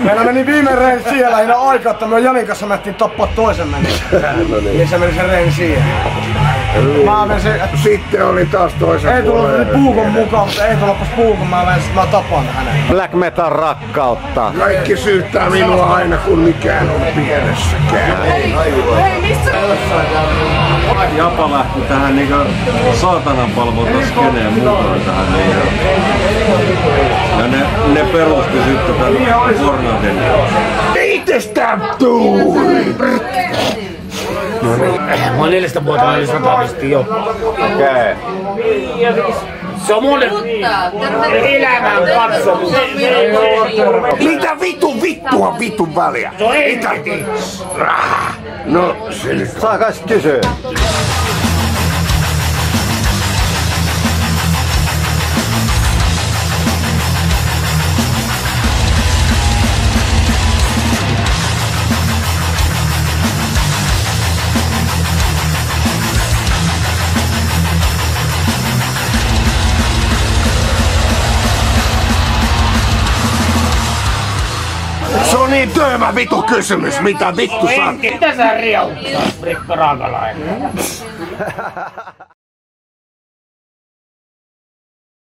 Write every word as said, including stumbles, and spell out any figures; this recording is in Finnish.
Meillä meni viime reeni siihen lähinnä aikaa, että me Janin kanssa mentiin tappaa toisen meni. No niin. Niin se meni se reeni siihen. Mä menen se... Sitten oli taas toisen ei tullut niin puukon mukaan, mutta ei tullut puukon, mä menen sit mä tapan hänen. Black metal rakkautta. Kaikki syyttää minua aina kun mikään on pienessäkään. Hei, hei, missä? Japa lähti tähän niinku saatanan palvontaskeneen mukaan tähän niin. Ja ne, ne perusti sitten tän Fornatin. Itsestään tuuri! Mä oon neljästä vuotta yli sata pisti jo. Okei. Se on mun elämän katsomus. Mitä vitun vittua vitun väliä? Se on helvetin. No se nyt on. Saa kai sit kysyä. Se on niin töömä vitu kysymys, mitä vittu saa? Mitä sä riauttaa, Rikko Raakalainen?